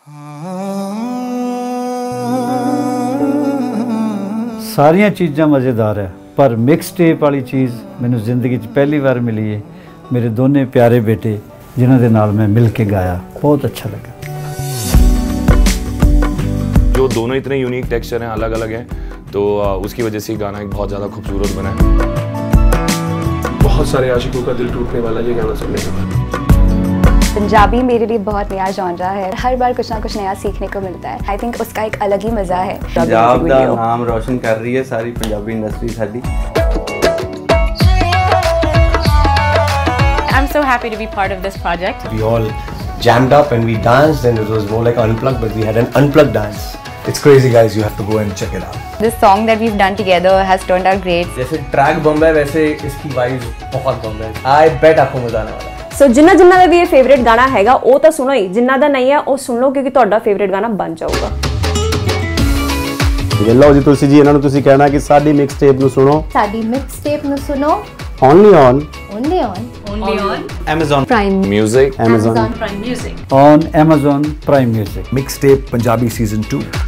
सारियां चीज़ां मज़ेदार है, पर मिक्स टेप वाली चीज़ मैंने जिंदगी पहली बार मिली है। मेरे दोनों प्यारे बेटे जिन्हों के नाल मैं मिल के गाया, बहुत अच्छा लगा। जो दोनों इतने यूनिक टेक्सचर हैं, अलग अलग हैं, तो उसकी वजह से गाना एक बहुत ज़्यादा खूबसूरत बना है। बहुत सारे आशिकों का दिल टूटने वाला ये गाना सुनने के बाद। पंजाबी मेरे लिए बहुत नया जॉनरा है, हर बार कुछ ना कुछ नया सीखने को मिलता है। आई थिंक उसका एक अलग ही मजा है। पंजाब का नाम रोशन कर रही है सारी पंजाबी इंडस्ट्री साडी। I'm so happy to be part of this project. We all jammed up and we danced, and it was more like unplugged, but we had an unplugged dance. It's crazy, guys. You have to go and check it out. This song that we've done together has turned out great. जैसे track bomb है वैसे इसकी vibes बहुत बम है। I bet आपको मजा आने वाला है। सो जिन्ना जिन्ना ਦਾ ਵੀ ਇਹ ਫੇਵਰਿਟ ਗਾਣਾ ਹੈਗਾ ਉਹ ਤਾਂ ਸੁਣੋ ਹੀ, ਜਿੰਨਾ ਦਾ ਨਹੀਂ ਹੈ ਉਹ ਸੁਣ ਲਓ ਕਿਉਂਕਿ ਤੁਹਾਡਾ ਫੇਵਰਿਟ ਗਾਣਾ ਬਣ ਜਾਊਗਾ। ਲਓ ਜੀ ਤੁਲਸੀ ਜੀ, ਇਹਨਾਂ ਨੂੰ ਤੁਸੀਂ ਕਹਿਣਾ ਕਿ ਸਾਡੀ ਮਿਕਸ ਟੇਪ ਨੂੰ ਸੁਣੋ, ਸਾਡੀ ਮਿਕਸ ਟੇਪ ਨੂੰ ਸੁਣੋ only on Amazon Prime Music. Amazon Prime Music. On Amazon Prime Music. Mixtape Punjabi Season 2.